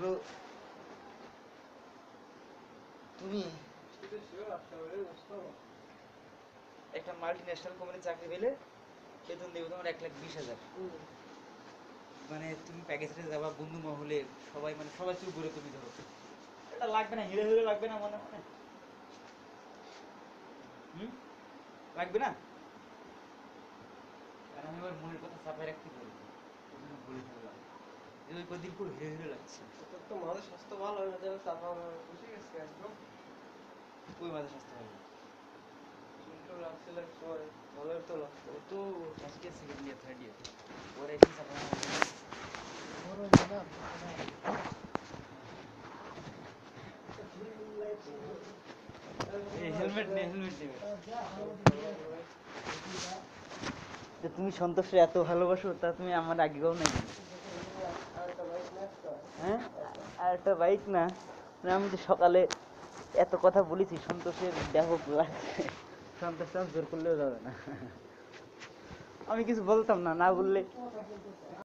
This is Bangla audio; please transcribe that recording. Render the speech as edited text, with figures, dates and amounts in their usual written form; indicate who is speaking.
Speaker 1: ধরো তুমি একটা মাল্টি ন্যাশনাল কোম্পানি চাকরি পেলে বেতন দেবে তোমার 1,20,000। মানে তুমি প্যাকেজে যাবা বন্ধু মহলে, সবাই মানে সবাই চুপ করে, তুমি ধরো এটা লাগবে না, হিরো হিরো লাগবে না মনে মনে, লাগবে না। আর আমি আমার মনের কথা চাপায় রাখতে পারি, বলে ফেললাম যে ওই কদিন খুব হিরো হিরো লাগছে।
Speaker 2: তো মাঝে স্বাস্থ্য ভালো হয়ে যাবে, চাপা বুঝে গেছে একদম।
Speaker 1: ওই মাঝে স্বাস্থ্য ভালো
Speaker 2: চুলটো লাগছিল সময় ভালোর তো লাগতো।
Speaker 1: ও তো আজকে সেকেন্ড ইয়ার থার্ড ইয়ার ওরা এসে চাপা হেলমেট নেই, হেলমেট নেবে। তুমি সন্তোষে এত ভালোবাসো, তা তুমি আমার আগেও নাই। হ্যাঁ, আর একটা বাইক না, আমি তো সকালে এত কথা বলেছি, সন্তোষের ব্যাপক লাগছে। সন্তোষ জোর করলেও যাবে না, আমি কিছু বলতাম না, না বললে